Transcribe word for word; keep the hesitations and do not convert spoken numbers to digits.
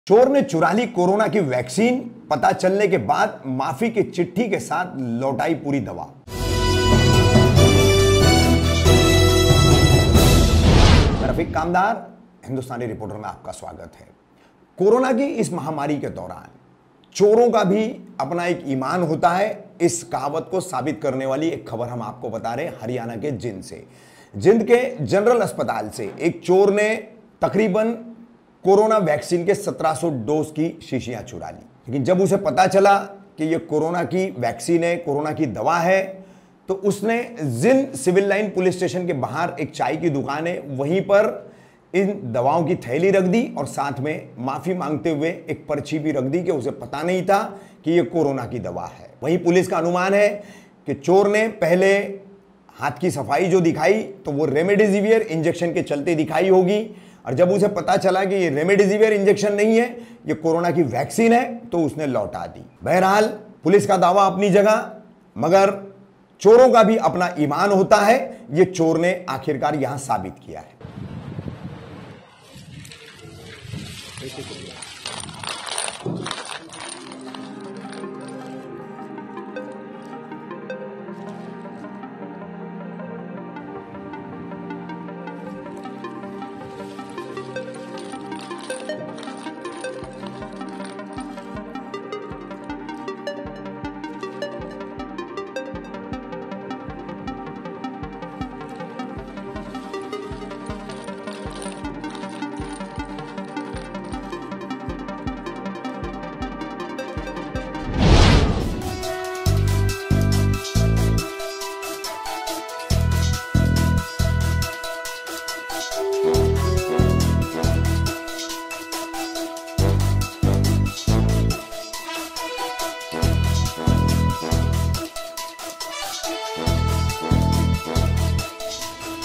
चोर ने चुरा ली कोरोना की वैक्सीन, पता चलने के बाद माफी की चिट्ठी के साथ लौटाई पूरी दवा। रफीक कामदार, हिंदुस्तानी रिपोर्टर में आपका स्वागत है। कोरोना की इस महामारी के दौरान चोरों का भी अपना एक ईमान होता है, इस कहावत को साबित करने वाली एक खबर हम आपको बता रहे हैं हरियाणा के जिंद से। जिंद के जनरल अस्पताल से एक चोर ने तकरीबन कोरोना वैक्सीन के सत्रह सौ डोज की शीशियां चुरा ली, लेकिन जब उसे पता चला कि ये कोरोना की वैक्सीन है, कोरोना की दवा है, तो उसने जिंद सिविल लाइन पुलिस स्टेशन के बाहर एक चाय की दुकान है, वहीं पर इन दवाओं की थैली रख दी और साथ में माफी मांगते हुए एक पर्ची भी रख दी कि उसे पता नहीं था कि ये कोरोना की दवा है। वहीं पुलिस का अनुमान है कि चोर ने पहले हाथ की सफाई जो दिखाई तो वो रेमडेसिवियर इंजेक्शन के चलते दिखाई होगी, और जब उसे पता चला कि ये रेमडेसिवियर इंजेक्शन नहीं है, ये कोरोना की वैक्सीन है, तो उसने लौटा दी। बहरहाल पुलिस का दावा अपनी जगह, मगर चोरों का भी अपना ईमान होता है, ये चोर ने आखिरकार यहां साबित किया है।